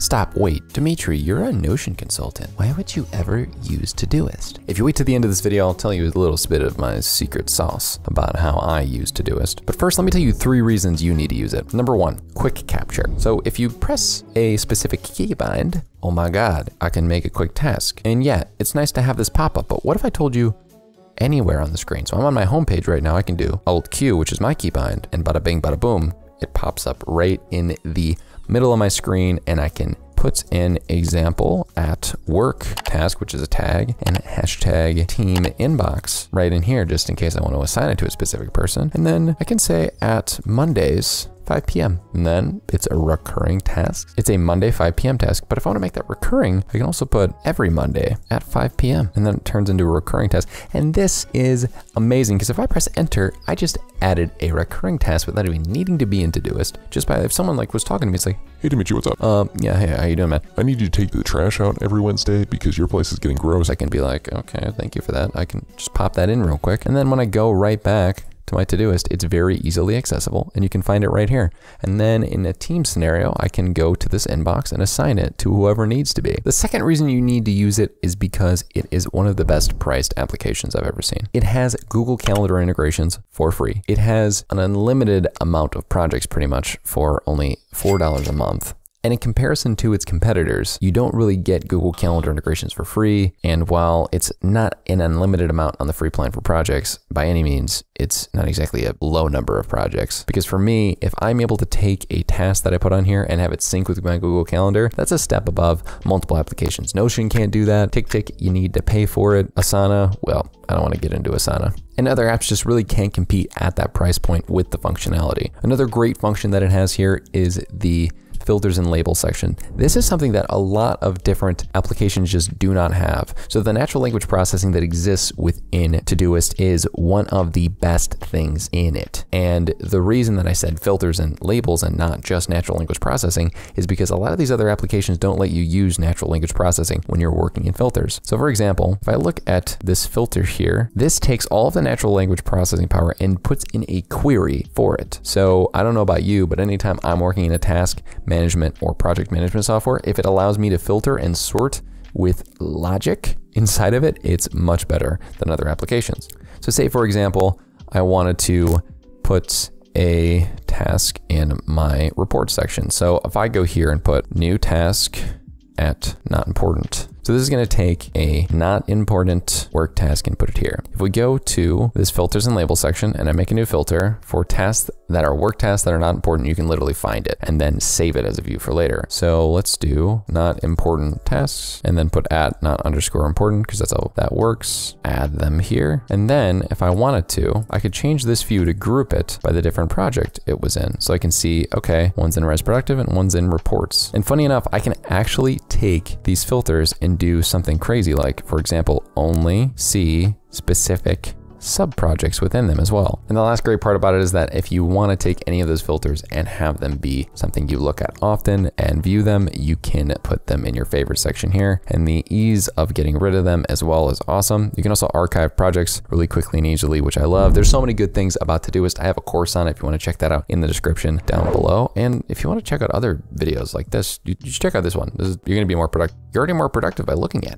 Stop, wait, Dimitri, you're a Notion consultant. Why would you ever use ToDoIst? If you wait to the end of this video, I'll tell you a little bit of my secret sauce about how I use ToDoIst. But first, let me tell you 3 reasons you need to use it. Number 1, quick capture. So if you press a specific keybind, oh my God, I can make a quick task. And yeah, it's nice to have this pop up, but what if I told you anywhere on the screen? So I'm on my home page right now, I can do Alt Q, which is my keybind, and bada bing, bada boom, it pops up right in the middle of my screen, and I can put in example at work task, which is a tag, and hashtag team inbox right in here, just in case I want to assign it to a specific person. And then I can say at Mondays, 5 p.m. And then it's a recurring task. It's a Monday 5 p.m. task, but if I want to make that recurring, I can also put every Monday at 5 p.m. and then it turns into a recurring task. And this is amazing because if I press enter, I just added a recurring task without even needing to be in Todoist. Just by, if someone like was talking to me, it's like, hey Dimitri, what's up? Yeah, hey, how you doing, man? I need you to take the trash out every Wednesday because your place is getting gross. I can be like, okay, thank you for that. I can just pop that in real quick. And then when I go right back to my Todoist, it's very easily accessible and you can find it right here. And then in a team scenario, I can go to this inbox and assign it to whoever needs to be. The second reason you need to use it is because it is one of the best priced applications I've ever seen. It has Google Calendar integrations for free. It has an unlimited amount of projects pretty much for only $4 a month. And in comparison to its competitors, you don't really get Google Calendar integrations for free. And while it's not an unlimited amount on the free plan for projects, by any means, it's not exactly a low number of projects. Because for me, if I'm able to take a task that I put on here and have it sync with my Google Calendar, that's a step above multiple applications. Notion can't do that. TickTick, you need to pay for it. Asana, well, I don't want to get into Asana. And other apps just really can't compete at that price point with the functionality. Another great function that it has here is the filters and labels section. This is something that a lot of different applications just do not have. So the natural language processing that exists within Todoist is one of the best things in it. And the reason that I said filters and labels and not just natural language processing is because a lot of these other applications don't let you use natural language processing when you're working in filters. So for example, if I look at this filter here, this takes all of the natural language processing power and puts in a query for it. So I don't know about you, but anytime I'm working in a task management or project management software, if it allows me to filter and sort with logic inside of it, it's much better than other applications. So say, for example, I wanted to put a task in my report section. So if I go here and put new task at not important. So this is going to take a not important work task and put it here. If we go to this filters and labels section and I make a new filter for tasks that are work tasks that are not important, you can literally find it and then save it as a view for later. So let's do not important tasks and then put at not underscore important because that's how that works. Add them here. And then if I wanted to, I could change this view to group it by the different project it was in. So I can see, okay, one's in Res Productive and one's in Reports. And funny enough, I can actually take these filters and do something crazy like, for example, only see specific sub-projects within them as well. And the last great part about it is that if you want to take any of those filters and have them be something you look at often and view them, you can put them in your favorite section here. And the ease of getting rid of them as well is awesome. You can also archive projects really quickly and easily, which I love. There's so many good things about Todoist. I have a course on it if you want to check that out in the description down below. And if you want to check out other videos like this, you should check out this one. You're going to be more productive. You're already more productive by looking at it.